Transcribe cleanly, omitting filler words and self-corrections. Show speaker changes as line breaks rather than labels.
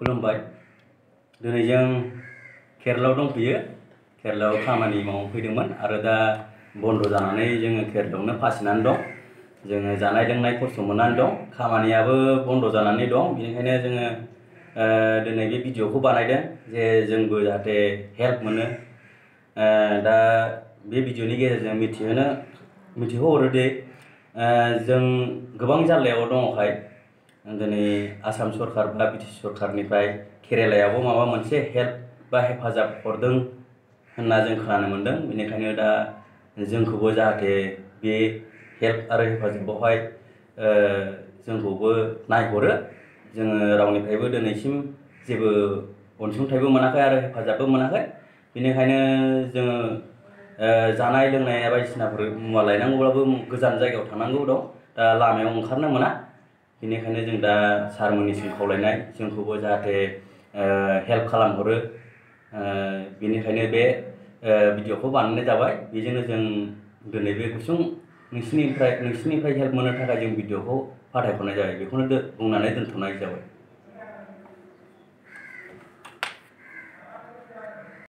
खुलुमबाय। दिनै जों केरलायाव दंफैयो। केरलायाव खामानि मावनो फैदोंमोन आरो दा बन्द जानानै जोङो केरलायावनो फासिनानै दं। जोङो जानाय लोंनाय खस्थ मोननानै दं, खामानियाबो बन्द जानानै दं। बेनिखायनो जोङो दिनै बे भिडिअखौ बानायदों जे जोंबो जाहाथे हेल्प मोनो। दा बे भिडिअनि गेजेरजों मिथिहोहरोदि जों गोबां जाल्लायाव दङखाय दिनै आसाम सरकार बा बिटिसि सरकारनिफ्राय केरेलायावबो माबा मोनसे हेल्प बा हेफाजाब हरदों होनना जों खोनानो मोनदों। बेनिखायनो दा जोंखौबो जाहाथे बे हेल्प आरो हेफाजाबावहाय जोंखौबो नायहरो। जोङो रावनिफ्रायबो दिनैसिम जेबो अनसुंथाइबो मोनाखै आरो हेफाजाबबो मोनाखै। बेनिखायनो जोङो जानाय लोंनाय बायदिसिनाफोर मुवा लायनांगौब्लाबो गोजान जायगायाव थांनांगौ दं। दा लामायाव ओंखारनो मोना। बेनिखायनो जों दा सारमोननिसिम खावलायनाय जोंखौबो जाहाथे हेल्प खालामहरो। बेनिखायनो बे भिडिअखौ बानायनाय जाबाय। बेजोंनो जों दिनै बे गुसुं नोंसिनिफ्राय हेल्प मोननो थाखाय जों भिडिअखौ फाथायहरनाय जाबाय। बेखौनो बुंनानै दोनथ'नाय जाबाय।